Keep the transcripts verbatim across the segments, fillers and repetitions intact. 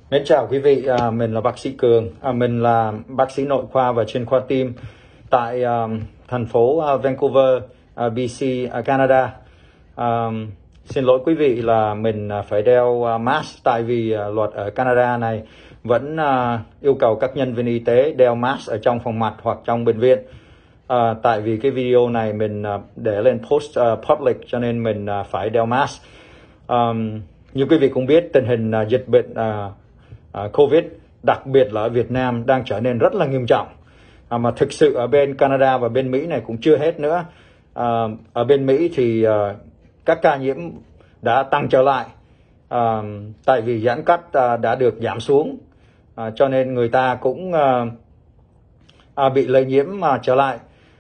Mến chào quý vị, à, mình là bác sĩ Cường, à, mình là bác sĩ nội khoa và chuyên khoa tim tại à, thành phố à, Vancouver, à, bê xê, à, Canada. À, xin lỗi quý vị là mình à, phải đeo à, mask tại vì à, luật ở Canada này vẫn à, yêu cầu các nhân viên y tế đeo mask ở trong phòng mạch hoặc trong bệnh viện. À, tại vì cái video này mình à, để lên post uh, public cho nên mình à, phải đeo mask. Um, như quý vị cũng biết, tình hình uh, dịch bệnh uh, uh, Covid, đặc biệt là ở Việt Nam, đang trở nên rất là nghiêm trọng. Uh, mà thực sự ở bên Canada và bên Mỹ này cũng chưa hết nữa. Uh, ở bên Mỹ thì uh, các ca nhiễm đã tăng trở lại, uh, tại vì giãn cách uh, đã được giảm xuống, uh, cho nên người ta cũng uh, uh, bị lây nhiễm uh, trở lại.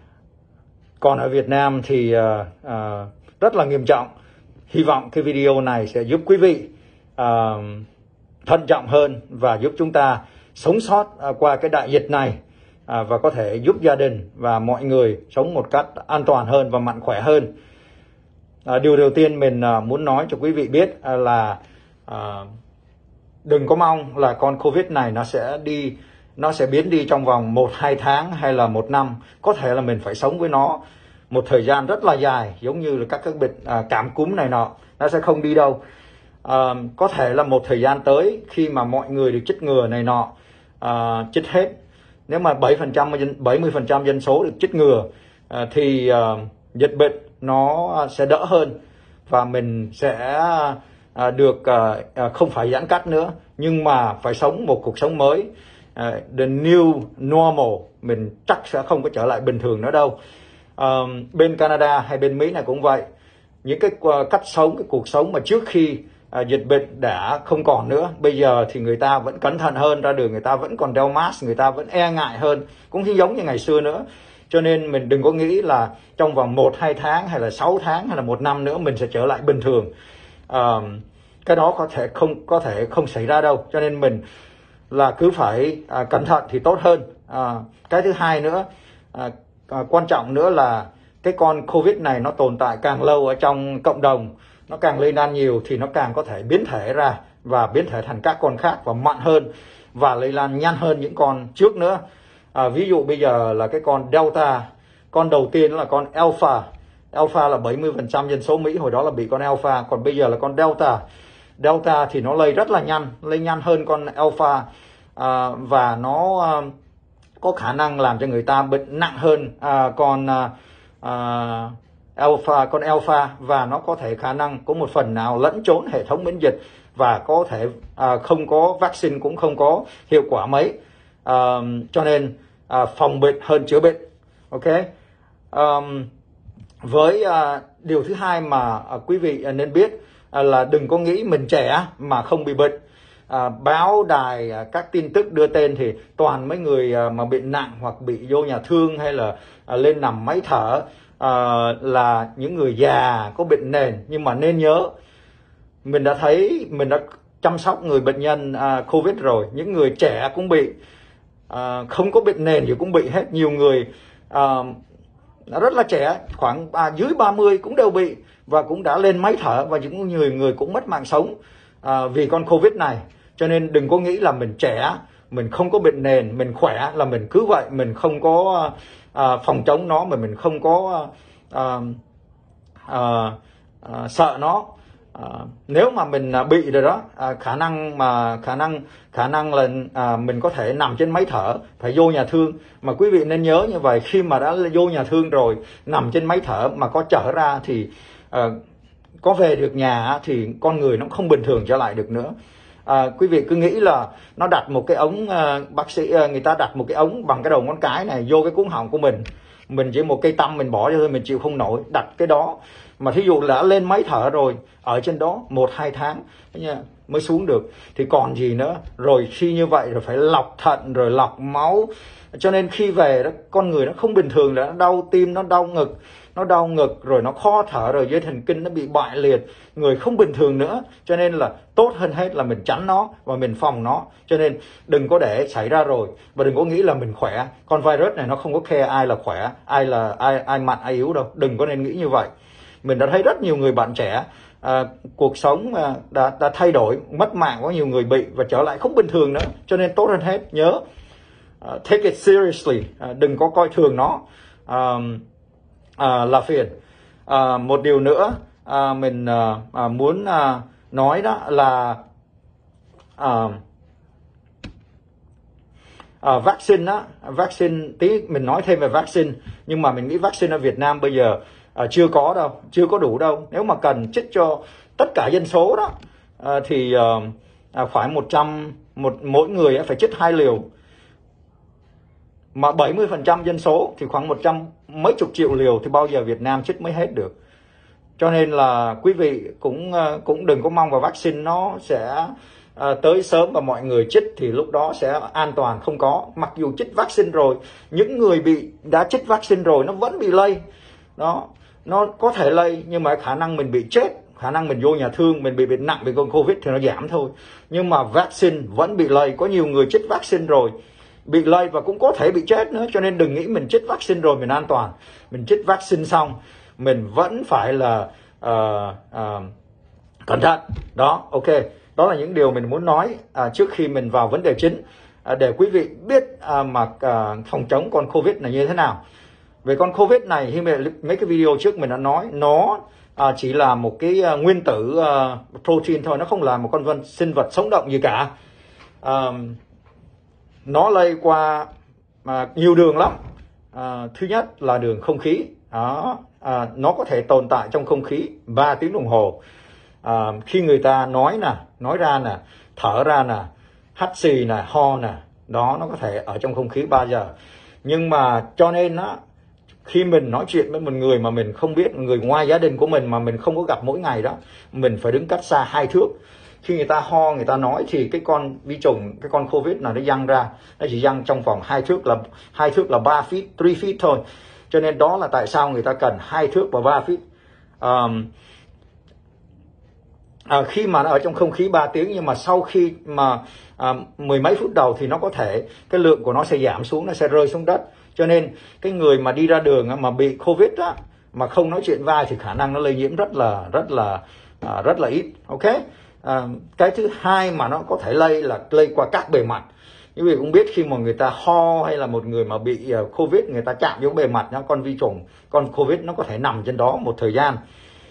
Còn ở Việt Nam thì uh, uh, rất là nghiêm trọng. Hy vọng cái video này sẽ giúp quý vị uh, thận trọng hơn và giúp chúng ta sống sót uh, qua cái đại dịch này, uh, và có thể giúp gia đình và mọi người sống một cách an toàn hơn và mạnh khỏe hơn. Uh, điều đầu tiên mình uh, muốn nói cho quý vị biết uh, là uh, đừng có mong là con Covid này nó sẽ đi, nó sẽ biến đi trong vòng một hai tháng hay là một năm. Có thể là mình phải sống với nó một thời gian rất là dài, giống như là các cái bệnh à, cảm cúm này nọ, nó sẽ không đi đâu. À, có thể là một thời gian tới khi mà mọi người được chích ngừa này nọ, à, chích hết, nếu mà bảy phần trăm, bảy mươi phần trăm dân số được chích ngừa à, thì à, dịch bệnh nó sẽ đỡ hơn và mình sẽ à, được à, không phải giãn cách nữa, nhưng mà phải sống một cuộc sống mới. À, the new normal, mình chắc sẽ không có trở lại bình thường nữa đâu. Uh, bên Canada hay bên Mỹ này cũng vậy. Những cái uh, cách sống, cái cuộc sống mà trước khi uh, dịch bệnh đã không còn nữa, bây giờ thì người ta vẫn cẩn thận hơn, ra đường người ta vẫn còn đeo mask, người ta vẫn e ngại hơn, cũng không giống như ngày xưa nữa. Cho nên mình đừng có nghĩ là trong vòng một hai tháng hay là sáu tháng hay là một năm nữa mình sẽ trở lại bình thường. Uh, cái đó có thể không có thể không xảy ra đâu. Cho nên mình là cứ phải uh, cẩn thận thì tốt hơn. Uh, cái thứ hai nữa, uh, À, quan trọng nữa là cái con Covid này nó tồn tại càng lâu ở trong cộng đồng, nó càng lây lan nhiều thì nó càng có thể biến thể ra và biến thể thành các con khác và mạnh hơn và lây lan nhanh hơn những con trước nữa. À, ví dụ bây giờ là cái con Delta, con đầu tiên là con Alpha. Alpha là bảy mươi phần trăm dân số Mỹ hồi đó là bị con Alpha, còn bây giờ là con Delta. Delta thì nó lây rất là nhanh, lây nhanh hơn con Alpha, à, và nó à, có khả năng làm cho người ta bệnh nặng hơn à, con à, alpha, con alpha, và nó có thể khả năng có một phần nào lẫn trốn hệ thống miễn dịch và có thể à, không có vaccine cũng không có hiệu quả mấy. À, cho nên à, phòng bệnh hơn chữa bệnh. Ok. Um, với à, điều thứ hai mà à, quý vị nên biết à, là đừng có nghĩ mình trẻ mà không bị bệnh. À, báo đài, à, các tin tức đưa tên thì toàn mấy người à, mà bị nặng hoặc bị vô nhà thương hay là à, lên nằm máy thở à, là những người già có bệnh nền. Nhưng mà nên nhớ, mình đã thấy, mình đã chăm sóc người bệnh nhân à, Covid rồi, những người trẻ cũng bị, à, không có bệnh nền thì cũng bị hết. Nhiều người à, rất là trẻ, khoảng à, dưới ba mươi cũng đều bị và cũng đã lên máy thở, và những người người cũng mất mạng sống à, vì con Covid này. Cho nên đừng có nghĩ là mình trẻ, mình không có bệnh nền, mình khỏe là mình cứ vậy, mình không có à, phòng chống nó, mà mình không có à, à, à, sợ nó. À, nếu mà mình à, bị rồi đó, à, khả năng mà khả năng khả năng là à, mình có thể nằm trên máy thở, phải vô nhà thương. Mà quý vị nên nhớ như vậy, khi mà đã vô nhà thương rồi, nằm trên máy thở mà có trở ra thì à, có về được nhà thì con người nó không bình thường trở lại được nữa. À, quý vị cứ nghĩ là nó đặt một cái ống, à, bác sĩ à, người ta đặt một cái ống bằng cái đầu ngón cái này vô cái cuống họng của mình, mình chỉ một cây tăm mình bỏ cho thôi, mình chịu không nổi, đặt cái đó. Mà thí dụ đã lên máy thở rồi, ở trên đó một hai tháng mới xuống được thì còn gì nữa. Rồi khi như vậy rồi phải lọc thận, rồi lọc máu. Cho nên khi về đó, con người nó không bình thường, là nó đau tim, nó đau ngực, nó đau ngực, rồi nó khó thở, rồi dây thần kinh nó bị bại liệt, người không bình thường nữa. Cho nên là tốt hơn hết là mình tránh nó và mình phòng nó. Cho nên đừng có để xảy ra rồi, và đừng có nghĩ là mình khỏe. Con virus này nó không có care ai là khỏe, ai là ai ai mạnh ai yếu đâu. Đừng có nên nghĩ như vậy. Mình đã thấy rất nhiều người bạn trẻ à, cuộc sống à, đã đã thay đổi, mất mạng, có nhiều người bị và trở lại không bình thường nữa. Cho nên tốt hơn hết nhớ uh, take it seriously, uh, đừng có coi thường nó uh, uh, là phiền. Uh, một điều nữa uh, mình uh, uh, muốn uh, nói đó là uh, À, vaccine á, vaccine tí mình nói thêm về vaccine, nhưng mà mình nghĩ vaccine ở Việt Nam bây giờ à, chưa có đâu, chưa có đủ đâu. Nếu mà cần chích cho tất cả dân số đó à, thì à, phải một trăm một mỗi người phải chích hai liều, mà bảy mươi phần trăm dân số thì khoảng một trăm mấy chục triệu liều thì bao giờ Việt Nam chích mới hết được. Cho nên là quý vị cũng cũng đừng có mong vào vaccine nó sẽ À, tới sớm và mọi người chích thì lúc đó sẽ an toàn. Không có, mặc dù chích vaccine rồi, những người bị đã chích vaccine rồi nó vẫn bị lây đó, nó có thể lây nhưng mà khả năng mình bị chết, khả năng mình vô nhà thương, mình bị bệnh nặng bị con Covid thì nó giảm thôi. Nhưng mà vaccine vẫn bị lây, có nhiều người chích vaccine rồi bị lây và cũng có thể bị chết nữa. Cho nên đừng nghĩ mình chích vaccine rồi mình an toàn. Mình chích vaccine xong mình vẫn phải là uh, uh, cẩn thận đó. Ok, đó là những điều mình muốn nói à, trước khi mình vào vấn đề chính, à, để quý vị biết à, mà à, phòng chống con Covid này như thế nào. Về con Covid này, khi mấy cái video trước mình đã nói, nó à, chỉ là một cái à, nguyên tử à, protein thôi, nó không là một con vật, sinh vật sống động gì cả. À, nó lây qua à, nhiều đường lắm. À, thứ nhất là đường không khí, đó, à, nó có thể tồn tại trong không khí ba tiếng đồng hồ. À, khi người ta nói nè, nói ra nè, thở ra nè, hắt xì nè, ho nè, đó nó có thể ở trong không khí ba giờ. Nhưng mà cho nên á, khi mình nói chuyện với một người mà mình không biết, người ngoài gia đình của mình mà mình không có gặp mỗi ngày đó, mình phải đứng cách xa hai thước. Khi người ta ho, người ta nói thì cái con vi trùng, cái con Covid nào nó văng ra, nó chỉ văng trong vòng hai thước, là hai thước là ba feet, three feet thôi. Cho nên đó là tại sao người ta cần hai thước và ba feet. Um, À, khi mà nó ở trong không khí ba tiếng, nhưng mà sau khi mà à, mười mấy phút đầu thì nó có thể cái lượng của nó sẽ giảm xuống, nó sẽ rơi xuống đất. Cho nên cái người mà đi ra đường mà bị Covid á, mà không nói chuyện vai thì khả năng nó lây nhiễm rất là rất là à, rất là ít. Ok. À, cái thứ hai mà nó có thể lây là lây qua các bề mặt. Quý vị cũng biết khi mà người ta ho hay là một người mà bị uh, Covid, người ta chạm vô bề mặt nhá, con vi trùng, con Covid nó có thể nằm trên đó một thời gian.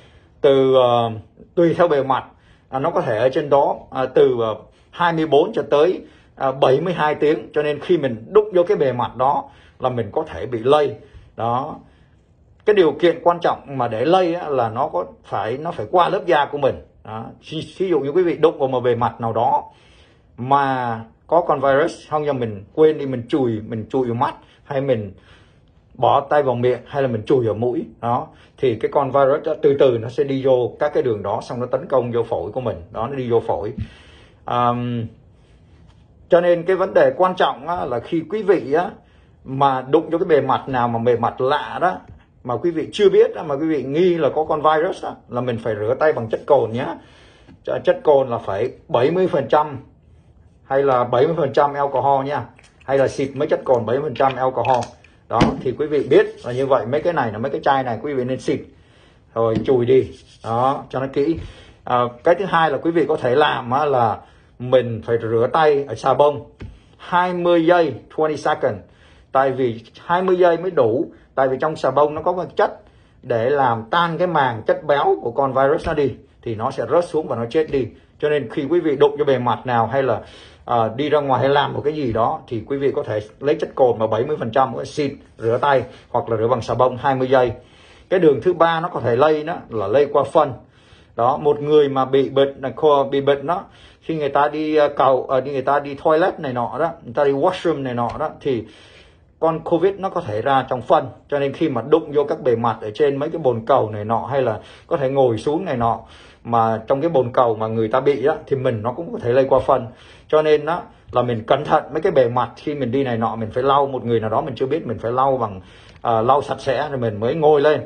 Từ uh, tùy theo bề mặt à, nó có thể ở trên đó à, từ uh, hai mươi bốn cho tới uh, bảy mươi hai tiếng. Cho nên khi mình đụng vô cái bề mặt đó là mình có thể bị lây đó. Cái điều kiện quan trọng mà để lây á, là nó có phải nó phải qua lớp da của mình đó. Ví dụ như quý vị đụng vào một bề mặt nào đó mà có con virus, không cho mình quên đi, mình chùi mình chùi vào mắt, hay mình bỏ tay vào miệng, hay là mình chùi vào mũi đó, thì cái con virus đó, từ từ nó sẽ đi vô các cái đường đó, xong nó tấn công vô phổi của mình đó, nó đi vô phổi. Um, cho nên cái vấn đề quan trọng á, là khi quý vị á, mà đụng vô cái bề mặt nào mà bề mặt lạ đó, mà quý vị chưa biết mà quý vị nghi là có con virus đó, là mình phải rửa tay bằng chất cồn nhé. Chất cồn là phải bảy mươi phần trăm hay là bảy mươi phần trăm alcohol nha, hay là xịt mấy chất cồn bảy mươi phần trăm alcohol đó, thì quý vị biết là như vậy. Mấy cái này là mấy cái chai này quý vị nên xịt rồi chùi đi đó cho nó kỹ. À, cái thứ hai là quý vị có thể làm á, là mình phải rửa tay ở xà bông hai mươi giây, hai mươi seconds. Tại vì hai mươi giây mới đủ, tại vì trong xà bông nó có một chất để làm tan cái màng chất béo của con virus nó đi, thì nó sẽ rớt xuống và nó chết đi. Cho nên khi quý vị đụng cho bề mặt nào hay là à, đi ra ngoài hay làm một cái gì đó, thì quý vị có thể lấy chất cồn mà bảy mươi phần trăm xịt rửa tay, hoặc là rửa bằng xà bông hai mươi giây. Cái đường thứ ba nó có thể lây đó là lây qua phân đó. Một người mà bị bệnh bị bệnh đó, khi người ta đi cầu đi người ta đi toilet này nọ đó, người ta đi washroom này nọ đó, thì con Covid nó có thể ra trong phân. Cho nên khi mà đụng vô các bề mặt ở trên mấy cái bồn cầu này nọ, hay là có thể ngồi xuống này nọ mà trong cái bồn cầu mà người ta bị á, thì mình nó cũng có thể lây qua phân. Cho nên đó là mình cẩn thận mấy cái bề mặt khi mình đi này nọ, mình phải lau. Một người nào đó mình chưa biết, mình phải lau bằng uh, lau sạch sẽ rồi mình mới ngồi lên.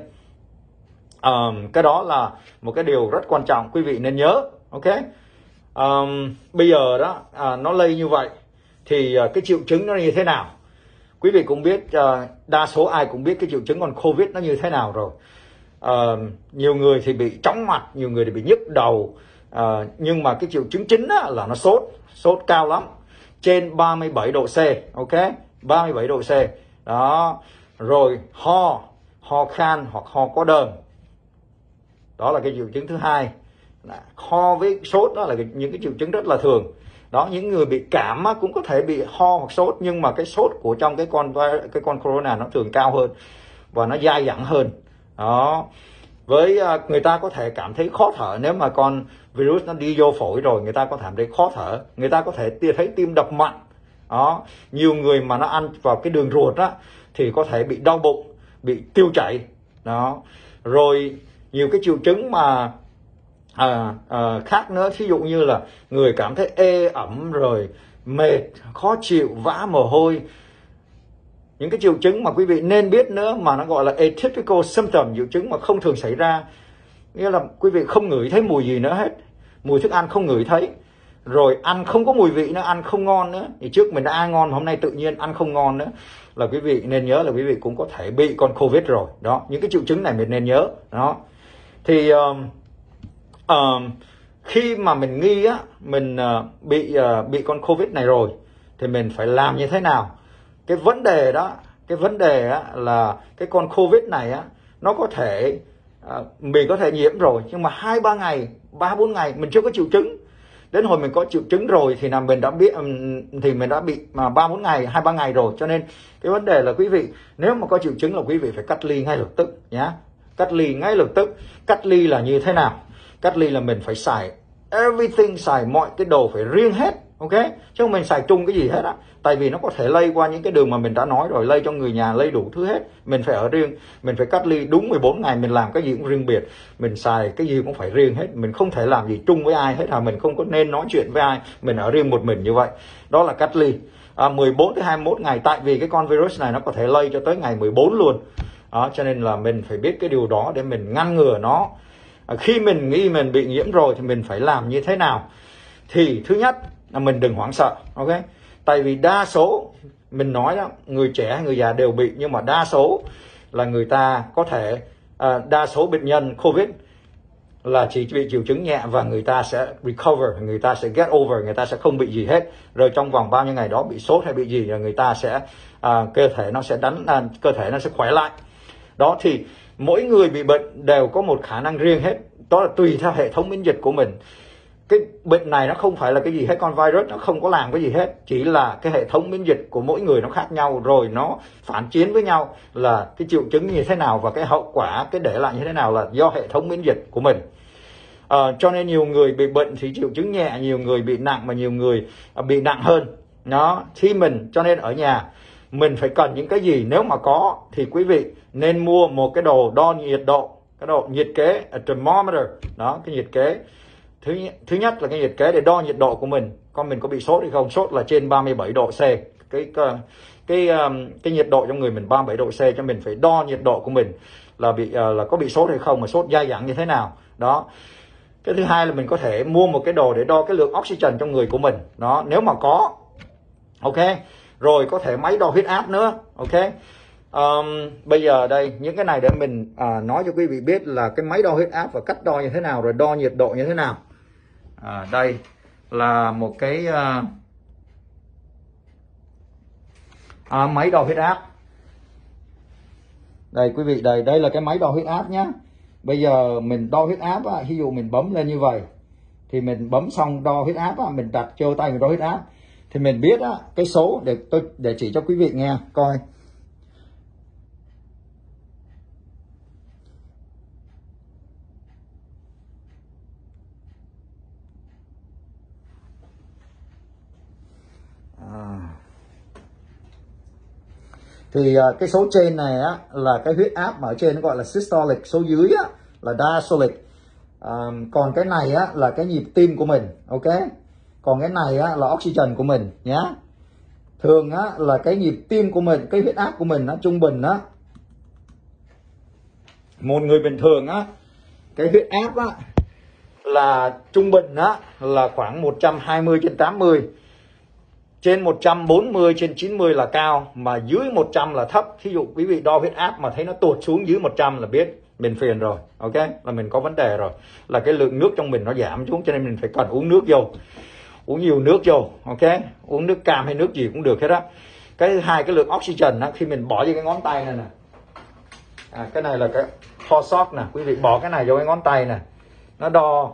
Um, cái đó là một cái điều rất quan trọng, quý vị nên nhớ. Ok. Um, bây giờ đó uh, nó lây như vậy thì uh, cái triệu chứng nó như thế nào? Quý vị cũng biết, uh, đa số ai cũng biết cái triệu chứng con Covid nó như thế nào rồi. uh, nhiều người thì bị chóng mặt, nhiều người thì bị nhức đầu, uh, nhưng mà cái triệu chứng chính á, là nó sốt, sốt cao lắm, trên ba mươi bảy độ C, ok, ba mươi bảy độ C đó, rồi ho, ho khan hoặc ho có đờm, đó là cái triệu chứng thứ hai. Ho với sốt đó là những cái triệu chứng rất là thường đó. Những người bị cảm á, cũng có thể bị ho hoặc sốt, nhưng mà cái sốt của trong cái con cái con corona nó thường cao hơn và nó dai dẳng hơn đó. Với uh, người ta có thể cảm thấy khó thở, nếu mà con virus nó đi vô phổi rồi, người ta có cảm thấy khó thở, người ta có thể thấy tim đập mạnh đó. Nhiều người mà nó ăn vào cái đường ruột á thì có thể bị đau bụng, bị tiêu chảy đó. Rồi nhiều cái triệu chứng mà à, à, khác nữa, ví dụ như là người cảm thấy ê ẩm, rồi mệt, khó chịu, vã mồ hôi. Những cái triệu chứng mà quý vị nên biết nữa, mà nó gọi là atypical symptom, triệu chứng mà không thường xảy ra, nghĩa là quý vị không ngửi thấy mùi gì nữa hết, mùi thức ăn không ngửi thấy, rồi ăn không có mùi vị nữa, ăn không ngon nữa. Thì trước mình đã ăn ngon, hôm nay tự nhiên ăn không ngon nữa, là quý vị nên nhớ là quý vị cũng có thể bị con Covid rồi đó. Những cái triệu chứng này mình nên nhớ đó. Thì uh, uh, khi mà mình nghi á, mình uh, bị uh, bị con Covid này rồi thì mình phải làm như thế nào? Cái vấn đề đó, cái vấn đề á, là cái con Covid này á, nó có thể uh, mình có thể nhiễm rồi, nhưng mà hai ba ngày, ba bốn ngày mình chưa có triệu chứng. Đến hồi mình có triệu chứng rồi thì là mình đã biết thì mình đã bị mà ba bốn ngày, hai ba ngày rồi. Cho nên cái vấn đề là quý vị nếu mà có triệu chứng là quý vị phải cách ly ngay lập tức nhá. Cách ly ngay lập tức. Cách ly là như thế nào? Cách ly là mình phải xài everything, xài mọi cái đồ phải riêng hết, ok? Chứ không mình xài chung cái gì hết á. Tại vì nó có thể lây qua những cái đường mà mình đã nói rồi, lây cho người nhà, lây đủ thứ hết. Mình phải ở riêng, mình phải cách ly đúng mười bốn ngày, mình làm cái gì cũng riêng biệt, mình xài cái gì cũng phải riêng hết, mình không thể làm gì chung với ai hết, à mình không có nên nói chuyện với ai, mình ở riêng một mình như vậy. Đó là cách ly. À, mười bốn tới hai mươi mốt ngày, tại vì cái con virus này nó có thể lây cho tới ngày mười bốn luôn. Đó, cho nên là mình phải biết cái điều đó để mình ngăn ngừa nó. À, khi mình nghĩ mình bị nhiễm rồi thì mình phải làm như thế nào? Thì thứ nhất là mình đừng hoảng sợ, ok? Tại vì đa số, mình nói đó, người trẻ hay người già đều bị, nhưng mà đa số là người ta có thể, à, đa số bệnh nhân Covid là chỉ bị triệu chứng nhẹ và người ta sẽ recover, người ta sẽ get over, người ta sẽ không bị gì hết. Rồi trong vòng bao nhiêu ngày đó bị sốt hay bị gì là người ta sẽ, à, cơ thể nó sẽ đánh, à, cơ thể nó sẽ khỏe lại. Đó, thì mỗi người bị bệnh đều có một khả năng riêng hết, đó là tùy theo hệ thống miễn dịch của mình. Cái bệnh này nó không phải là cái gì hết, con virus nó không có làm cái gì hết, chỉ là cái hệ thống miễn dịch của mỗi người nó khác nhau, rồi nó phản chiến với nhau, là cái triệu chứng như thế nào và cái hậu quả, cái để lại như thế nào là do hệ thống miễn dịch của mình. À, cho nên nhiều người bị bệnh thì triệu chứng nhẹ, nhiều người bị nặng, mà nhiều người bị nặng hơn. Đó, thì mình cho nên ở nhà mình phải cần những cái gì, nếu mà có thì quý vị nên mua một cái đồ đo nhiệt độ, cái độ nhiệt kế, a thermometer đó, cái nhiệt kế. Thứ, thứ nhất là cái nhiệt kế để đo nhiệt độ của mình, con mình có bị sốt hay không. Sốt là trên ba mươi bảy độ C, cái cái cái, cái nhiệt độ trong người mình ba mươi bảy độ C, cho mình phải đo nhiệt độ của mình là bị là có bị sốt hay không, mà sốt dai dẳng như thế nào đó. Cái thứ hai là mình có thể mua một cái đồ để đo cái lượng oxygen trong người của mình đó, nếu mà có, ok. Rồi có thể máy đo huyết áp nữa, ok. Um, bây giờ đây những cái này để mình à, nói cho quý vị biết là cái máy đo huyết áp và cách đo như thế nào, rồi đo nhiệt độ như thế nào. À, đây là một cái uh, à, máy đo huyết áp. Đây quý vị, đây đây là cái máy đo huyết áp nhé. Bây giờ mình đo huyết áp á, ví dụ mình bấm lên như vậy thì mình bấm xong đo huyết áp á, mình đặt vô tay mình đo huyết áp thì mình biết á, cái số để tôi để chỉ cho quý vị nghe coi. Thì uh, cái số trên này á là cái huyết áp, mà ở trên nó gọi là systolic, số dưới á là diastolic. Um, còn cái này á là cái nhịp tim của mình, ok. Còn cái này á là oxygen của mình nhá. Thường á là cái nhịp tim của mình, cái huyết áp của mình á, trung bình á, một người bình thường á, cái huyết áp á là trung bình á là khoảng một trăm hai mươi trên tám mươi. Trên một trăm bốn mươi trên chín mươi là cao, mà dưới một trăm là thấp. Thí dụ quý vị đo huyết áp mà thấy nó tụt xuống dưới một trăm là biết mình phiền rồi, ok, là mình có vấn đề rồi, là cái lượng nước trong mình nó giảm xuống, cho nên mình phải cần uống nước vô, uống nhiều nước vô, ok, uống nước cam hay nước gì cũng được hết á. Cái thứ hai, cái lượng oxygen á, khi mình bỏ vô cái ngón tay này nè, à, cái này là cái Forsoc nè, quý vị bỏ cái này vô cái ngón tay nè, nó đo,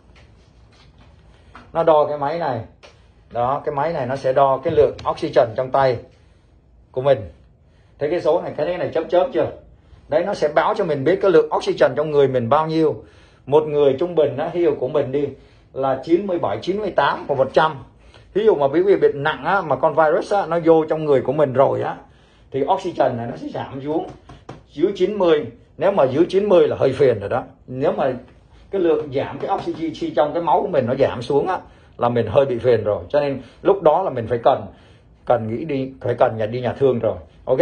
nó đo cái máy này, đó, cái máy này nó sẽ đo cái lượng oxygen trong tay của mình. Thấy cái số này, cái này chớp chớp chưa? Đấy, nó sẽ báo cho mình biết cái lượng oxygen trong người mình bao nhiêu. Một người trung bình á, ví dụ của mình đi là chín mươi bảy, chín mươi tám của một trăm. Ví dụ mà quý vị bị nặng á, mà con virus á, nó vô trong người của mình rồi á, thì oxygen này nó sẽ giảm xuống dưới chín mươi. Nếu mà dưới chín mươi là hơi phiền rồi đó. Nếu mà cái lượng giảm cái oxygen trong cái máu của mình nó giảm xuống á, là mình hơi bị phiền rồi. Cho nên lúc đó là mình phải cần cần nghĩ đi, phải cần nhà đi nhà thương rồi, ok.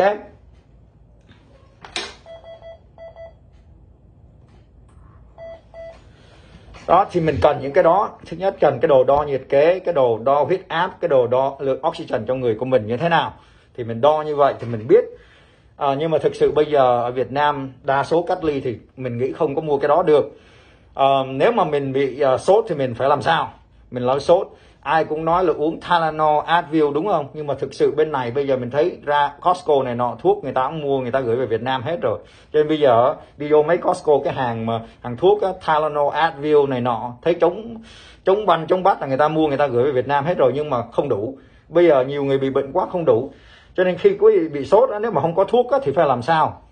Đó thì mình cần những cái đó. Thứ nhất cần cái đồ đo nhiệt kế, cái đồ đo huyết áp, cái đồ đo lượng oxygen trong người của mình như thế nào, thì mình đo như vậy thì mình biết. À, nhưng mà thực sự bây giờ ở Việt Nam đa số cách ly thì mình nghĩ không có mua cái đó được. À, nếu mà mình bị uh, sốt thì mình phải làm sao? Mình nói sốt, ai cũng nói là uống Tylenol, Advil đúng không? Nhưng mà thực sự bên này bây giờ mình thấy ra Costco này nọ, thuốc người ta cũng mua, người ta gửi về Việt Nam hết rồi. Cho nên bây giờ đi vô mấy Costco, cái hàng mà hàng thuốc á, Tylenol, Advil này nọ, thấy chống chống banh chống bắt là người ta mua, người ta gửi về Việt Nam hết rồi, nhưng mà không đủ. Bây giờ nhiều người bị bệnh quá không đủ. Cho nên khi quý vị bị sốt á, nếu mà không có thuốc á, thì phải làm sao?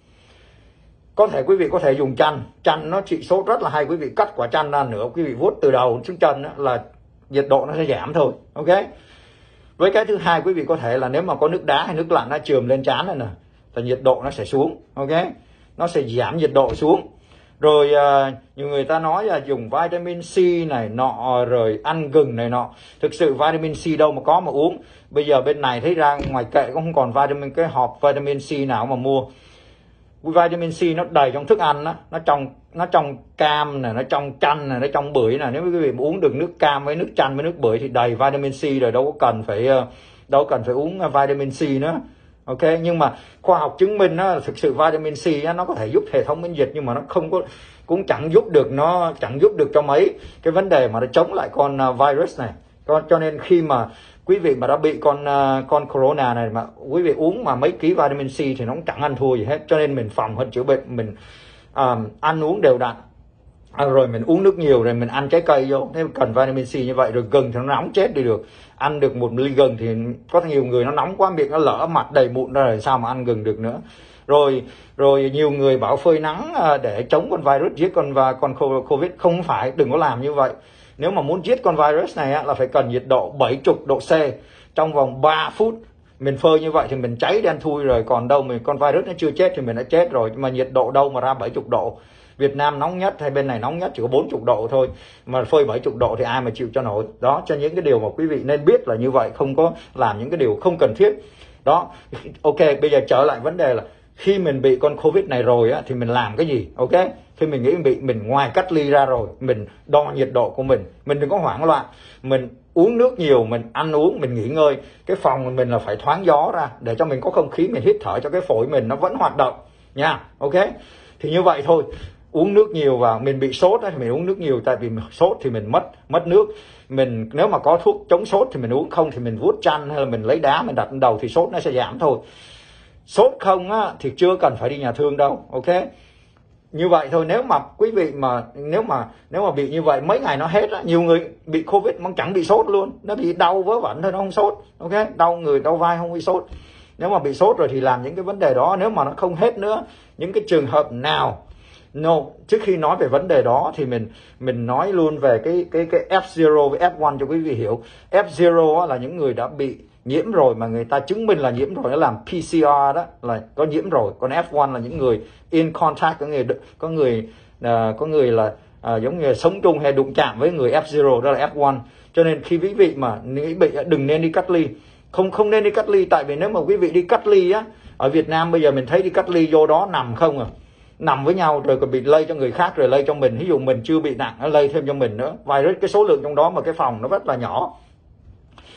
Có thể quý vị có thể dùng chanh, chanh nó trị sốt rất là hay. Quý vị cắt quả chanh ra nữa, quý vị vuốt từ đầu xuống chân á, là nhiệt độ nó sẽ giảm thôi, ok. Với cái thứ hai, quý vị có thể là nếu mà có nước đá hay nước lạnh nó chườm lên trán này nè, là nhiệt độ nó sẽ xuống, ok, nó sẽ giảm nhiệt độ xuống. Rồi uh, nhiều người ta nói là dùng vitamin C này nọ, rồi ăn gừng này nọ. Thực sự vitamin C đâu mà có mà uống. Bây giờ bên này thấy ra ngoài kệ cũng không còn vitamin, cái hộp vitamin C nào mà mua. Vitamin C nó đầy trong thức ăn đó, nó trong nó trong cam này, nó trong chanh này, nó trong bưởi này. Nếu quý vị uống được nước cam với nước chanh với nước bưởi thì đầy vitamin C rồi, đâu có cần phải đâu cần phải uống vitamin C nữa, ok. Nhưng mà khoa học chứng minh đó, thực sự vitamin C đó, nó có thể giúp hệ thống miễn dịch, nhưng mà nó không có, cũng chẳng giúp được, nó chẳng giúp được cho mấy cái vấn đề mà nó chống lại con virus này. Cho nên khi mà quý vị mà đã bị con uh, con corona này mà quý vị uống mà mấy ký vitamin C thì nó cũng chẳng ăn thua gì hết. Cho nên mình phòng hơn chữa bệnh, mình uh, ăn uống đều đặn, à, rồi mình uống nước nhiều, rồi mình ăn trái cây vô. Nếu cần vitamin C như vậy, rồi gừng thì nó nóng chết đi được. Ăn được một ly gừng thì có nhiều người nó nóng quá, miệng nó lỡ mặt đầy mụn ra rồi sao mà ăn gừng được nữa. Rồi rồi nhiều người bảo phơi nắng uh, để chống con virus, giết con và con Covid. Không phải, đừng có làm như vậy. Nếu mà muốn giết con virus này á, là phải cần nhiệt độ bảy mươi độ C trong vòng ba phút. Mình phơi như vậy thì mình cháy đen thui rồi. Còn đâu mình con virus nó chưa chết thì mình đã chết rồi. Nhưng mà nhiệt độ đâu mà ra bảy mươi độ. Việt Nam nóng nhất hay bên này nóng nhất chỉ có bốn mươi độ thôi. Mà phơi bảy mươi độ thì ai mà chịu cho nổi. Đó, cho những cái điều mà quý vị nên biết là như vậy. Không có làm những cái điều không cần thiết. Đó, ok, bây giờ trở lại vấn đề là khi mình bị con Covid này rồi á, thì mình làm cái gì, ok. Khi mình nghĩ mình bị, mình ngoài cách ly ra rồi, mình đo nhiệt độ của mình, mình đừng có hoảng loạn, mình uống nước nhiều, mình ăn uống, mình nghỉ ngơi. Cái phòng của mình là phải thoáng gió ra để cho mình có không khí, mình hít thở cho cái phổi mình nó vẫn hoạt động nha, ok. Thì như vậy thôi. Uống nước nhiều vào. Mình bị sốt thì mình uống nước nhiều, tại vì sốt thì mình mất mất nước. Mình nếu mà có thuốc chống sốt thì mình uống, không thì mình vuốt chanh hay là mình lấy đá mình đặt lên đầu thì sốt nó sẽ giảm thôi. Sốt không á thì chưa cần phải đi nhà thương đâu, ok. Như vậy thôi. Nếu mà quý vị mà nếu mà nếu mà bị như vậy mấy ngày nó hết á. Nhiều người bị Covid mà chẳng bị sốt luôn, nó bị đau vớ vẩn thôi, nó không sốt, ok. Đau người đau vai không bị sốt. Nếu mà bị sốt rồi thì làm những cái vấn đề đó. Nếu mà nó không hết nữa, những cái trường hợp nào no, trước khi nói về vấn đề đó thì mình mình nói luôn về cái cái cái F zero với F one cho quý vị hiểu. F zero là những người đã bị nhiễm rồi mà người ta chứng minh là nhiễm rồi, nó làm P C R đó là có nhiễm rồi. Còn F one là những người in contact, có người có người uh, có người là uh, giống như sống chung hay đụng chạm với người F zero, đó là F one. Cho nên khi quý vị mà nghĩ bị đừng nên đi cách ly, không không nên đi cách ly. Tại vì nếu mà quý vị đi cách ly á, ở Việt Nam bây giờ mình thấy đi cách ly vô đó nằm không à, nằm với nhau rồi còn bị lây cho người khác rồi lây cho mình. Ví dụ mình chưa bị nặng nó lây thêm cho mình nữa. Virus cái số lượng trong đó mà cái phòng nó rất là nhỏ.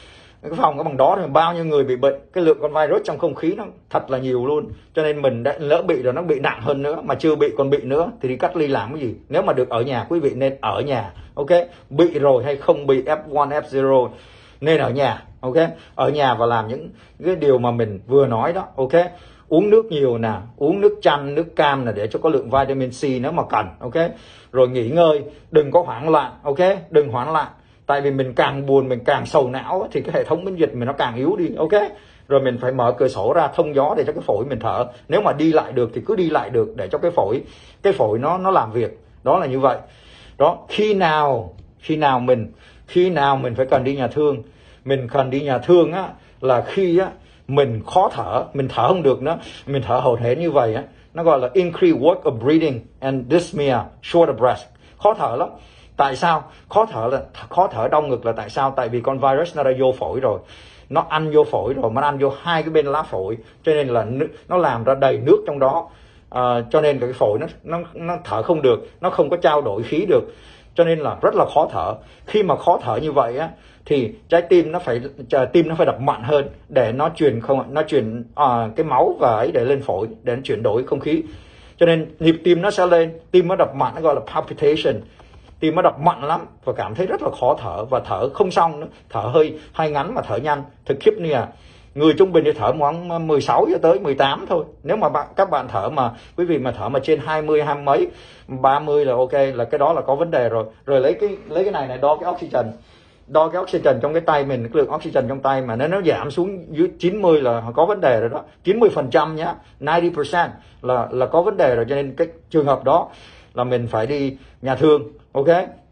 cái phòng có bằng đó thì bao nhiêu người bị bệnh, cái lượng con virus trong không khí nó thật là nhiều luôn. Cho nên mình đã lỡ bị rồi nó bị nặng hơn nữa, mà chưa bị còn bị nữa thì đi cách ly làm cái gì. Nếu mà được ở nhà, quý vị nên ở nhà. Ok, bị rồi hay không bị F một, F không nên ở nhà. Ok, ở nhà và làm những cái điều mà mình vừa nói đó. Ok, uống nước nhiều nè, uống nước chanh, nước cam là để cho có lượng vitamin C nếu mà cần. Ok, rồi nghỉ ngơi, đừng có hoảng loạn. Ok, đừng hoảng loạn, tại vì mình càng buồn, mình càng sầu não thì cái hệ thống miễn dịch mình nó càng yếu đi. Ok, rồi mình phải mở cửa sổ ra thông gió để cho cái phổi mình thở. Nếu mà đi lại được thì cứ đi lại được, để cho cái phổi cái phổi nó nó làm việc. Đó là như vậy. Đó, khi nào khi nào mình khi nào mình phải cần đi nhà thương. Mình cần đi nhà thương á là khi á mình khó thở, mình thở không được nữa, mình thở hổn hển như vậy á, nó gọi là increased work of breathing and dyspnea, short of breath, khó thở lắm. Tại sao khó thở? Là khó thở đau ngực là tại sao? Tại vì con virus nó đã vô phổi rồi, nó ăn vô phổi rồi, mà nó ăn vô hai cái bên lá phổi, cho nên là nó làm ra đầy nước trong đó. À, cho nên cái phổi nó nó nó thở không được, nó không có trao đổi khí được, cho nên là rất là khó thở. Khi mà khó thở như vậy á thì trái tim nó phải tim nó phải đập mạnh hơn để nó truyền không nó truyền à, cái máu và ấy để lên phổi, để nó chuyển đổi không khí. Cho nên nhịp tim nó sẽ lên, tim nó đập mạnh, nó gọi là palpitation. Tim nó đập mạnh lắm và cảm thấy rất là khó thở, và thở không xong nữa, thở hơi hay ngắn mà thở nhanh. Thực khiếp nè, người trung bình thì thở khoảng mười sáu cho tới mười tám thôi. Nếu mà bạn, các bạn thở mà quý vị mà thở mà trên hai mươi, hai mấy, ba mươi là ok, là cái đó là có vấn đề rồi. Rồi lấy cái lấy cái này này đo cái oxygen, đo cái oxygen trong cái tay mình, cái lượng oxygen trong tay mà nếu nó giảm xuống dưới chín mươi là có vấn đề rồi đó. chín mươi phần trăm nhá, chín mươi phần trăm là là có vấn đề rồi. Cho nên cái trường hợp đó là mình phải đi nhà thương. Ok,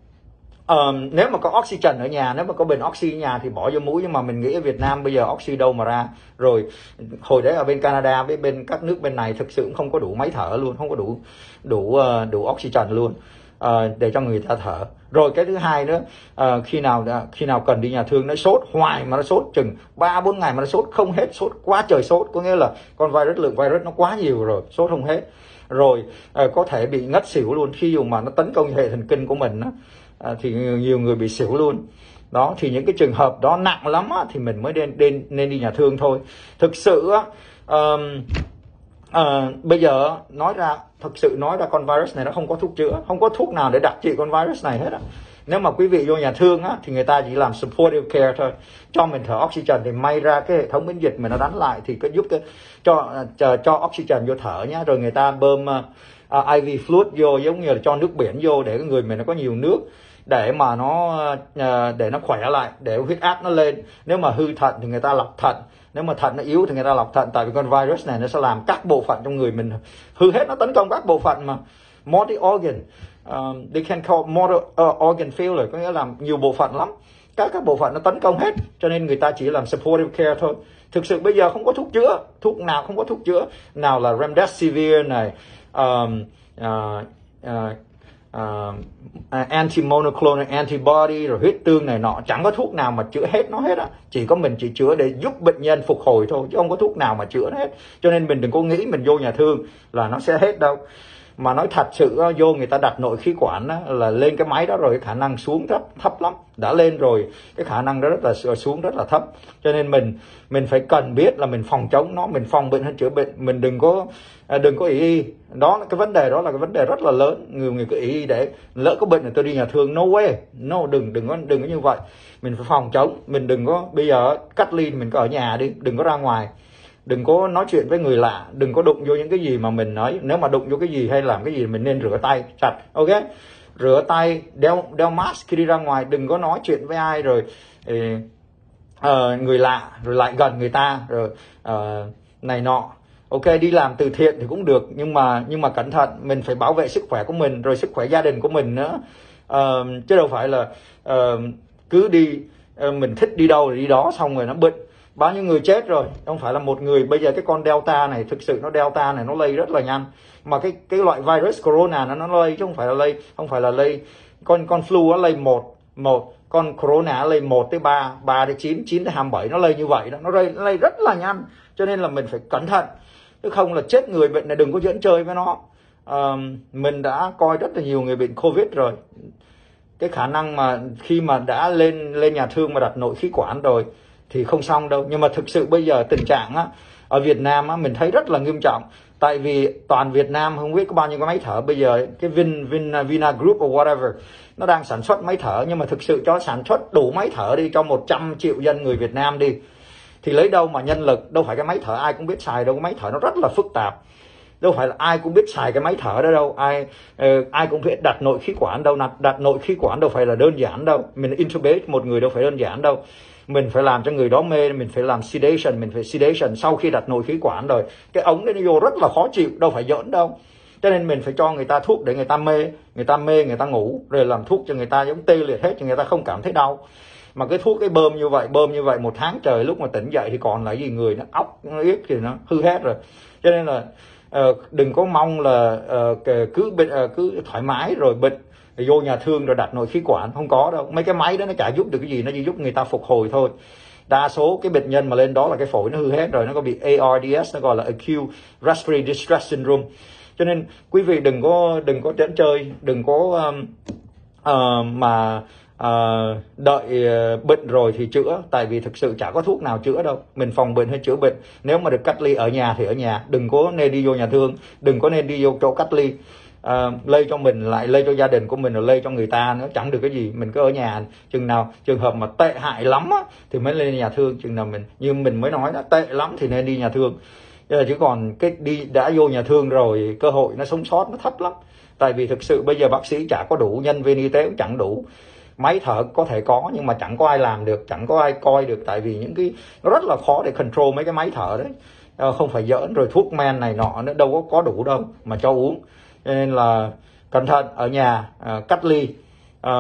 um, nếu mà có oxygen ở nhà, nếu mà có bình oxy ở nhà thì bỏ vô mũi. Nhưng mà mình nghĩ ở Việt Nam bây giờ oxy đâu mà ra. Rồi hồi đấy ở bên Canada với bên các nước bên này thực sự cũng không có đủ máy thở luôn, không có đủ đủ uh, đủ oxygen luôn uh, để cho người ta thở. Rồi cái thứ hai nữa, uh, khi nào khi nào cần đi nhà thương, nó sốt hoài mà nó sốt chừng ba bốn ngày mà nó sốt không hết, sốt quá trời sốt, có nghĩa là con virus, lượng virus nó quá nhiều rồi, sốt không hết. Rồi uh, có thể bị ngất xỉu luôn. Khi dùng mà nó tấn công hệ thần kinh của mình á, uh, thì nhiều người bị xỉu luôn. Đó, thì những cái trường hợp đó nặng lắm á, thì mình mới nên, nên nên đi nhà thương thôi. Thực sự á, um, uh, bây giờ nói ra, thực sự nói ra con virus này nó không có thuốc chữa, không có thuốc nào để đặc trị con virus này hết á. Nếu mà quý vị vô nhà thương á thì người ta chỉ làm supportive care thôi, cho mình thở oxygen thì may ra cái hệ thống miễn dịch mình nó đánh lại, thì có giúp cái cho cho, cho oxygen vô thở nhá. Rồi người ta bơm uh, i vê fluid vô, giống như là cho nước biển vô để cái người mình nó có nhiều nước, để mà nó uh, để nó khỏe lại, để huyết áp nó lên. Nếu mà hư thận thì người ta lọc thận, nếu mà thận nó yếu thì người ta lọc thận. Tại vì con virus này nó sẽ làm các bộ phận trong người mình hư hết, nó tấn công các bộ phận mà multi organ, um, they can call multi uh, organ failure, có nghĩa là nhiều bộ phận lắm, các các bộ phận nó tấn công hết. Cho nên người ta chỉ làm supportive care thôi. Thực sự bây giờ không có thuốc chữa, thuốc nào không có thuốc chữa. Nào là remdesivir này, um, uh, uh, Uh, anti-monoclonal antibody, rồi huyết tương này nọ, chẳng có thuốc nào mà chữa hết nó hết á. Chỉ có mình chỉ chữa để giúp bệnh nhân phục hồi thôi, chứ không có thuốc nào mà chữa nó hết. Cho nên mình đừng có nghĩ mình vô nhà thương là nó sẽ hết đâu. Mà nói thật sự vô người ta đặt nội khí quản á, là lên cái máy đó rồi, cái khả năng xuống thấp thấp lắm. Đã lên rồi cái khả năng đó rất là xuống rất là thấp. Cho nên mình mình phải cần biết là mình phòng chống nó, mình phòng bệnh hơn chữa bệnh. Mình đừng có đừng có ý y. Đó là cái vấn đề, đó là cái vấn đề rất là lớn. Người người cứ ý y để lỡ có bệnh rồi tôi đi nhà thương, no way, no, đừng đừng có đừng có như vậy. Mình phải phòng chống, mình đừng có bây giờ cách ly mình có ở nhà đi, đừng có ra ngoài. Đừng có nói chuyện với người lạ, đừng có đụng vô những cái gì mà mình nói. Nếu mà đụng vô cái gì hay làm cái gì mình nên rửa tay sạch. Ok, rửa tay, đeo đeo mask khi đi ra ngoài, đừng có nói chuyện với ai rồi uh, người lạ rồi lại gần người ta rồi uh, này nọ. Ok, đi làm từ thiện thì cũng được, nhưng mà nhưng mà cẩn thận, mình phải bảo vệ sức khỏe của mình rồi sức khỏe gia đình của mình nữa. Uh, chứ đâu phải là uh, cứ đi uh, mình thích đi đâu thì đi đó, xong rồi nó bệnh. Bao nhiêu người chết rồi, không phải là một người. Bây giờ cái con Delta này, thực sự nó Delta này nó lây rất là nhanh. Mà cái cái loại virus corona nó nó lây chứ không phải là lây, không phải là lây. Con con flu nó lây một một, con corona nó lây một tới ba, ba tới chín, chín tới hai mươi bảy, nó lây như vậy đó, nó lây nó lây rất là nhanh. Cho nên là mình phải cẩn thận, chứ không là chết người. Bệnh này đừng có dẫn chơi với nó. À, mình đã coi rất là nhiều người bệnh Covid rồi. Cái khả năng mà khi mà đã lên lên nhà thương mà đặt nội khí quản rồi thì không xong đâu. Nhưng mà thực sự bây giờ tình trạng á, ở Việt Nam á, mình thấy rất là nghiêm trọng. Tại vì toàn Việt Nam không biết có bao nhiêu cái máy thở. Bây giờ cái Vin, Vin Vina Group or whatever nó đang sản xuất máy thở, nhưng mà thực sự cho sản xuất đủ máy thở đi cho một trăm triệu dân người Việt Nam đi thì lấy đâu mà nhân lực. Đâu phải cái máy thở ai cũng biết xài đâu, cái máy thở nó rất là phức tạp. Đâu phải là ai cũng biết xài cái máy thở đó đâu, ai uh, ai cũng biết đặt nội khí quản đâu, đặt, đặt nội khí quản đâu phải là đơn giản đâu. Mình intubate một người đâu phải đơn giản đâu. Mình phải làm cho người đó mê, mình phải làm sedation, mình phải sedation sau khi đặt nội khí quản rồi. Cái ống đấy nó vô rất là khó chịu, đâu phải giỡn đâu. Cho nên mình phải cho người ta thuốc để người ta mê, người ta mê, người ta ngủ, rồi làm thuốc cho người ta giống tê liệt hết cho người ta không cảm thấy đau. Mà cái thuốc cái bơm như vậy, bơm như vậy một tháng trời, lúc mà tỉnh dậy thì còn là gì, người nó óc, nó yết thì nó hư hết rồi. Cho nên là uh, đừng có mong là uh, cứ uh, cứ thoải mái rồi bệnh vô nhà thương rồi đặt nội khí quản, không có đâu. Mấy cái máy đó nó chả giúp được cái gì, nó chỉ giúp người ta phục hồi thôi. Đa số cái bệnh nhân mà lên đó là cái phổi nó hư hết rồi, nó có bị A R D S, nó gọi là Acute Respiratory Distress Syndrome. Cho nên quý vị đừng có đừng có trấn chơi, đừng có um, uh, mà uh, đợi uh, bệnh rồi thì chữa, tại vì thực sự chả có thuốc nào chữa đâu. Mình phòng bệnh hay chữa bệnh. Nếu mà được cách ly ở nhà thì ở nhà, đừng có nên đi vô nhà thương, đừng có nên đi vô chỗ cách ly. Uh, lây cho mình lại lây cho gia đình của mình, rồi lây cho người ta nữa, chẳng được cái gì. Mình cứ ở nhà, chừng nào trường hợp mà tệ hại lắm á, thì mới lên nhà thương. Chừng nào mình, như mình mới nói đó, tệ lắm thì nên đi nhà thương. Chứ còn cái đi đã vô nhà thương rồi, cơ hội nó sống sót nó thấp lắm. Tại vì thực sự bây giờ bác sĩ chả có đủ, nhân viên y tế cũng chẳng đủ. Máy thở có thể có nhưng mà chẳng có ai làm được, chẳng có ai coi được. Tại vì những cái nó rất là khó để control mấy cái máy thở đấy, à, không phải giỡn. Rồi thuốc men này nọ nó đâu có có đủ đâu mà cho uống. Nên là cẩn thận ở nhà, à, cách ly, à,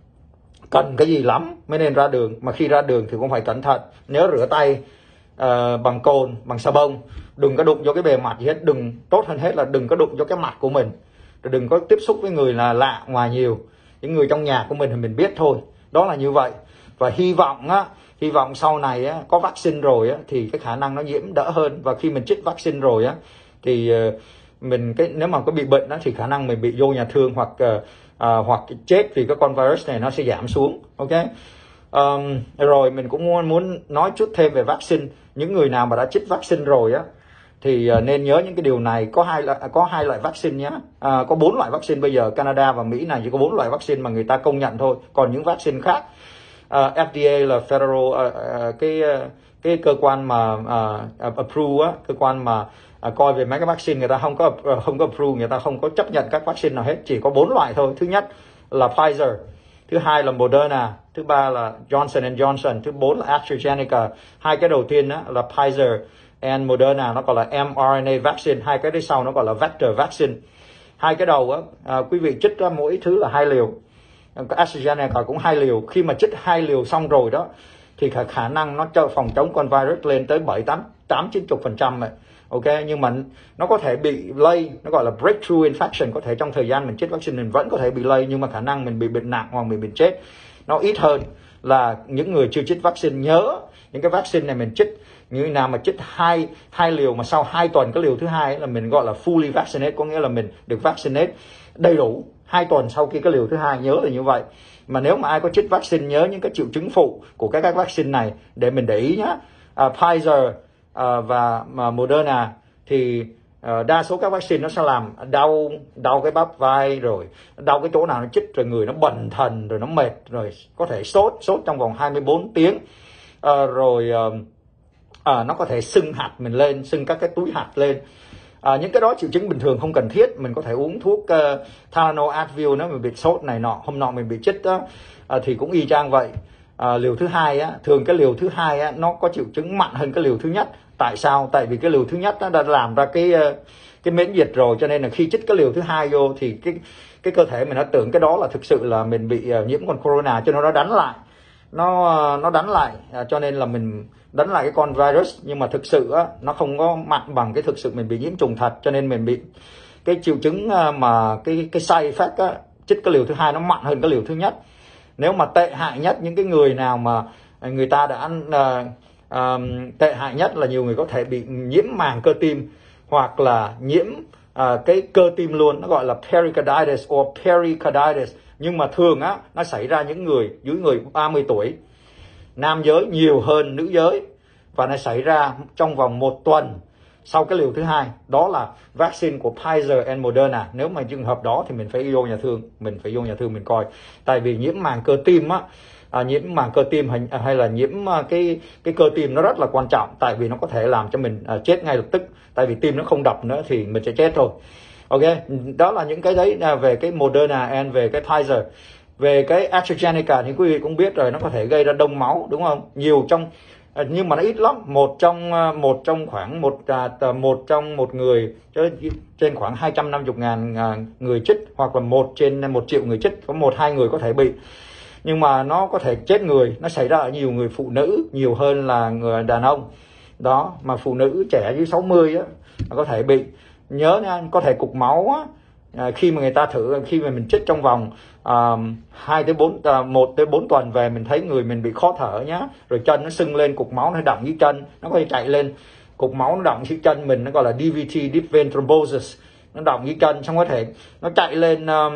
cần cái gì lắm mới nên ra đường. Mà khi ra đường thì cũng phải cẩn thận, nhớ rửa tay à, bằng cồn, bằng xà bông, đừng có đụng vô cái bề mặt gì hết. Đừng, tốt hơn hết là đừng có đụng vô cái mặt của mình, rồi đừng có tiếp xúc với người là lạ ngoài nhiều. Những người trong nhà của mình thì mình biết thôi, đó là như vậy. Và hy vọng á, hy vọng sau này á, có vaccine rồi á, thì cái khả năng nó nhiễm đỡ hơn. Và khi mình chích vaccine rồi á, thì uh, mình cái nếu mà có bị bệnh đó, thì khả năng mình bị vô nhà thương hoặc uh, uh, hoặc chết vì cái con virus này nó sẽ giảm xuống. Ok. Um, rồi mình cũng muốn, muốn nói chút thêm về vaccine. Những người nào mà đã chích vaccine rồi á, thì uh, nên nhớ những cái điều này. Có hai loại có hai loại vaccine nhé. Uh, có bốn loại vaccine bây giờ. Canada và Mỹ này chỉ có bốn loại vaccine mà người ta công nhận thôi. Còn những vaccine khác, uh, F D A là federal, uh, uh, cái uh, cái cơ quan mà uh, approve á, cơ quan mà uh, coi về mấy cái vaccine, người ta không có uh, không có approve, người ta không có chấp nhận các vaccine nào hết. Chỉ có bốn loại thôi. Thứ nhất là Pfizer, thứ hai là Moderna, thứ ba là Johnson and Johnson, thứ bốn là AstraZeneca. Hai cái đầu tiên á, là Pfizer and Moderna, nó gọi là mRNA vaccine. Hai cái đấy sau nó gọi là vector vaccine. Hai cái đầu á, à, quý vị chích ra mỗi thứ là hai liều. AstraZeneca cũng hai liều. Khi mà chích hai liều xong rồi đó, thì khả, khả năng nó cho phòng chống con virus lên tới bảy, tám, tám, chín mươi phần trăm rồi. Ok, nhưng mà nó có thể bị lây, nó gọi là breakthrough infection. Có thể trong thời gian mình chích vaccine mình vẫn có thể bị lây, nhưng mà khả năng mình bị bệnh nặng hoặc mình bị chết nó ít hơn là những người chưa chích vaccine. Nhớ những cái vaccine này mình chích, như nào mà chích hai hai liều mà sau hai tuần cái liều thứ hai là mình gọi là fully vaccinated, có nghĩa là mình được vaccinate đầy đủ hai tuần sau khi cái liều thứ hai. Nhớ là như vậy. Mà nếu mà ai có chích vaccine, nhớ những cái triệu chứng phụ của các các vaccine này để mình để ý nhá. À, Pfizer à, và mà Moderna thì à, đa số các vaccine nó sẽ làm đau đau cái bắp vai, rồi đau cái chỗ nào nó chích, rồi người nó bần thần, rồi nó mệt, rồi có thể sốt sốt trong vòng hai mươi bốn tiếng, à, rồi à, à, nó có thể sưng hạch mình lên, sưng các cái túi hạch lên. À, những cái đó triệu chứng bình thường không cần thiết, mình có thể uống thuốc uh, Tylenol, Advil nếu mình bị sốt này nọ. Hôm nọ mình bị chích đó, à, thì cũng y chang vậy. À, liều thứ hai á, thường cái liều thứ hai á, nó có triệu chứng mạnh hơn cái liều thứ nhất. Tại sao? Tại vì cái liều thứ nhất nó đã làm ra cái uh, cái miễn dịch rồi, cho nên là khi chích cái liều thứ hai vô thì cái cái cơ thể mình nó tưởng cái đó là thực sự là mình bị uh, nhiễm con corona, cho nên nó đánh lại, nó uh, nó đánh lại, à, cho nên là mình đánh lại cái con virus. Nhưng mà thực sự á, nó không có mạnh bằng cái thực sự mình bị nhiễm trùng thật, cho nên mình bị cái triệu chứng mà cái cái side effect á, chích cái liều thứ hai nó mạnh hơn cái liều thứ nhất. Nếu mà tệ hại nhất, những cái người nào mà người ta đã ăn uh, uh, tệ hại nhất là nhiều người có thể bị nhiễm màng cơ tim, hoặc là nhiễm uh, cái cơ tim luôn, nó gọi là pericarditis or pericarditis. Nhưng mà thường á, nó xảy ra những người dưới người ba mươi tuổi. nam giới nhiều hơn nữ giới, và nó xảy ra trong vòng một tuần sau cái liều thứ hai. Đó là vaccine của Pfizer and Moderna. Nếu mà trường hợp đó thì mình phải vô nhà thương, mình phải vô nhà thương mình coi. Tại vì nhiễm màng cơ tim á, à, nhiễm màng cơ tim hay, hay là nhiễm cái cái cơ tim nó rất là quan trọng, tại vì nó có thể làm cho mình à, chết ngay lập tức. Tại vì tim nó không đập nữa thì mình sẽ chết thôi. Ok, đó là những cái đấy là về cái Moderna and về cái Pfizer. Về cái AstraZeneca thì quý vị cũng biết rồi, nó có thể gây ra đông máu, đúng không? Nhiều trong, nhưng mà nó ít lắm, một trong một trong khoảng một một trong một người trên khoảng hai trăm năm mươi ngàn người chích, hoặc là một trên một triệu người chích có một hai người có thể bị. Nhưng mà nó có thể chết người, nó xảy ra ở nhiều người phụ nữ nhiều hơn là người đàn ông. Đó, mà phụ nữ trẻ dưới sáu mươi á có thể bị. Nhớ nha, có thể cục máu á, à, khi mà người ta thử, khi mà mình chích trong vòng hai tới bốn, một tới bốn tuần về mình thấy người mình bị khó thở nhá, rồi chân nó sưng lên, cục máu nó đọng dưới chân, nó có thể chạy lên, cục máu nó đọng dưới chân mình, nó gọi là đê vê tê, deep vein thrombosis, nó đọng dưới chân, xong có thể nó chạy lên uh,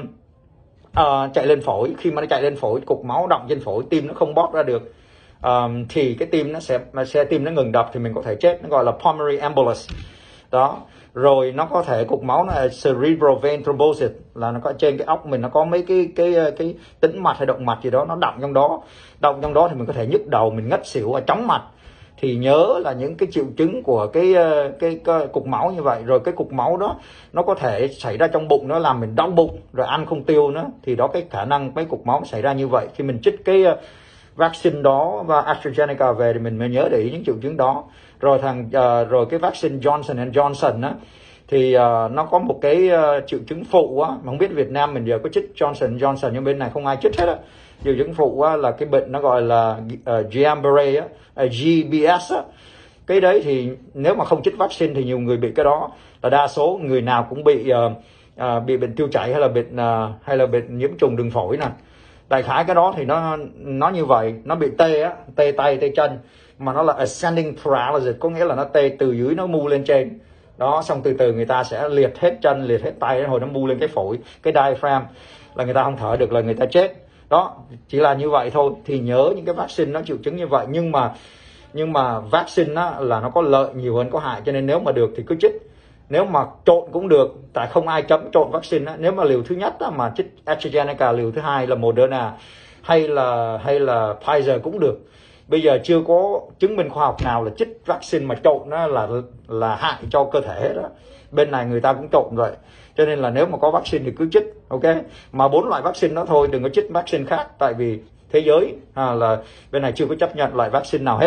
uh, chạy lên phổi. Khi mà nó chạy lên phổi, cục máu đọng trên phổi, tim nó không bóp ra được, um, thì cái tim nó sẽ sẽ tim nó ngừng đập thì mình có thể chết, nó gọi là pulmonary embolus. Đó, rồi nó có thể cục máu là cerebral vein thrombosis, là nó có trên cái óc mình nó có mấy cái cái cái tĩnh mạch hay động mạch gì đó, nó đọng trong đó, đọng trong đó thì mình có thể nhức đầu, mình ngất xỉu, ở chóng mặt. Thì nhớ là những cái triệu chứng của cái, cái cái cục máu như vậy. Rồi cái cục máu đó nó có thể xảy ra trong bụng, nó làm mình đau bụng rồi ăn không tiêu nữa, thì đó cái khả năng mấy cục máu xảy ra như vậy. Khi mình chích cái vaccine đó và AstraZeneca về thì mình mới nhớ để ý những triệu chứng đó. Rồi thằng uh, rồi cái vaccine Johnson and Johnson á, thì uh, nó có một cái uh, triệu chứng phụ á, mà không biết Việt Nam mình giờ có chích Johnson Johnson nhưng bên này không ai chích hết á. Triệu chứng phụ á là cái bệnh nó gọi là uh, Guillain-Barré á, uh, G B S á. Cái đấy thì nếu mà không chích vaccine thì nhiều người bị cái đó, là đa số người nào cũng bị uh, uh, bị bệnh tiêu chảy hay là bệnh uh, hay là bệnh nhiễm trùng đường phổi nè. Đại khái cái đó thì nó nó như vậy, nó bị tê á, tê tay tê chân, mà nó là ascending paralysis, có nghĩa là nó tê từ dưới nó mu lên trên. Đó, xong từ từ người ta sẽ liệt hết chân, liệt hết tay, hồi nó mu lên cái phổi, cái diaphragm, là người ta không thở được, là người ta chết. Đó, chỉ là như vậy thôi. Thì nhớ những cái vaccine nó triệu chứng như vậy, nhưng mà nhưng mà vaccine á, là nó có lợi nhiều hơn có hại, cho nên nếu mà được thì cứ chích. Nếu mà trộn cũng được, tại không ai cấm trộn vaccine á. Nếu mà liều thứ nhất á, mà chích AstraZeneca, liều thứ hai là Moderna hay là hay là Pfizer cũng được. Bây giờ chưa có chứng minh khoa học nào là chích vaccine mà trộn đó là là hại cho cơ thể đó. Bên này người ta cũng trộn rồi, cho nên là nếu mà có vaccine thì cứ chích, ok. Mà bốn loại vaccine đó thôi, đừng có chích vaccine khác, tại vì thế giới à, là bên này chưa có chấp nhận loại vaccine nào hết.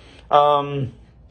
Um,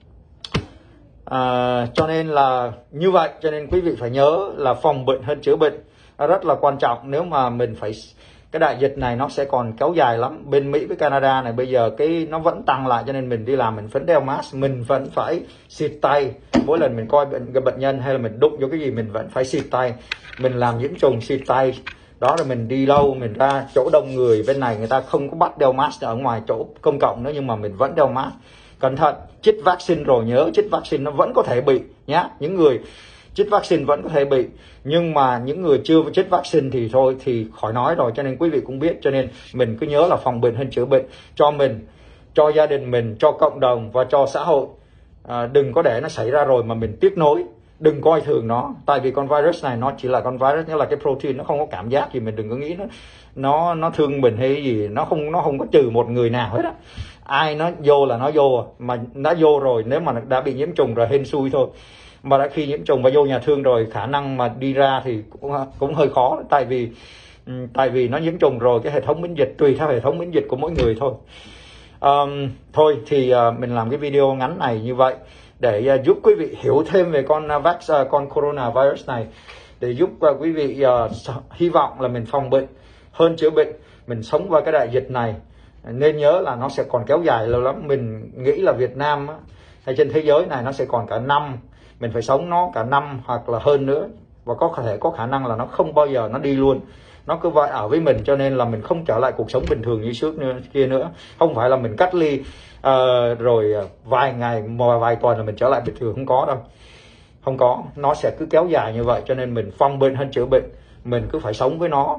À, cho nên là như vậy, cho nên quý vị phải nhớ là phòng bệnh hơn chữa bệnh rất là quan trọng. Nếu mà mình phải, cái đại dịch này nó sẽ còn kéo dài lắm. Bên Mỹ với Canada này bây giờ cái nó vẫn tăng lại, cho nên mình đi làm mình vẫn đeo mask, mình vẫn phải xịt tay. Mỗi lần mình coi bệnh cái bệnh nhân hay là mình đụng vô cái gì mình vẫn phải xịt tay. Mình làm nhiễm trùng xịt tay. Đó là mình đi lâu, mình ra chỗ đông người, bên này người ta không có bắt đeo mask ở ngoài chỗ công cộng nữa, nhưng mà mình vẫn đeo mask. Cẩn thận, chích vaccine rồi nhớ, chích vaccine nó vẫn có thể bị nhá. Những người chích vaccine vẫn có thể bị, nhưng mà những người chưa chích vaccine thì thôi, thì khỏi nói rồi. Cho nên quý vị cũng biết, cho nên mình cứ nhớ là phòng bệnh hơn chữa bệnh, cho mình, cho gia đình mình, cho cộng đồng và cho xã hội. À, đừng có để nó xảy ra rồi mà mình tiếc nối, đừng coi thường nó. Tại vì con virus này nó chỉ là con virus, nó là cái protein, nó không có cảm giác gì. Mình đừng có nghĩ nó nó nó thương mình hay gì, nó không nó không có trừ một người nào hết á. Ai nó vô là nó vô, mà đã vô rồi, nếu mà đã bị nhiễm trùng rồi hên xui thôi. Mà đã khi nhiễm trùng và vô nhà thương rồi, khả năng mà đi ra thì cũng cũng hơi khó, tại vì tại vì nó nhiễm trùng rồi, cái hệ thống miễn dịch tùy theo hệ thống miễn dịch của mỗi người thôi. Um, thôi thì uh, mình làm cái video ngắn này như vậy để uh, giúp quý vị hiểu thêm về con uh, vax uh, con coronavirus này, để giúp uh, quý vị uh, hy vọng là mình phòng bệnh hơn chữa bệnh, mình sống qua cái đại dịch này. Nên nhớ là nó sẽ còn kéo dài lâu lắm. Mình nghĩ là Việt Nam á, hay trên thế giới này nó sẽ còn cả năm, mình phải sống nó cả năm hoặc là hơn nữa, và có thể có khả năng là nó không bao giờ nó đi luôn, nó cứ vậy ở với mình. Cho nên là mình không trở lại cuộc sống bình thường như trước nữa, kia nữa. Không phải là mình cách ly uh, rồi vài ngày vài tuần là mình trở lại bình thường, không có đâu, không có. Nó sẽ cứ kéo dài như vậy, cho nên mình phòng bệnh hơn chữa bệnh. Mình cứ phải sống với nó,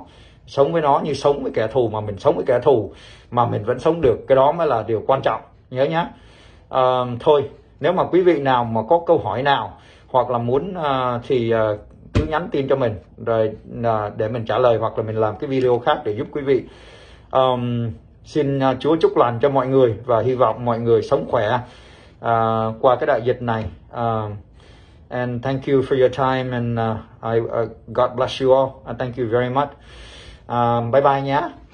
sống với nó như sống với kẻ thù, mà mình sống với kẻ thù mà mình vẫn sống được, cái đó mới là điều quan trọng, nhớ nhá. Uh, thôi nếu mà quý vị nào mà có câu hỏi nào hoặc là muốn uh, thì uh, cứ nhắn tin cho mình rồi uh, để mình trả lời, hoặc là mình làm cái video khác để giúp quý vị. Um, xin uh, Chúa chúc lành cho mọi người và hy vọng mọi người sống khỏe uh, qua cái đại dịch này. Uh, and thank you for your time, and uh, I uh, God bless you all. And thank you very much. Uh, bye bye nhé.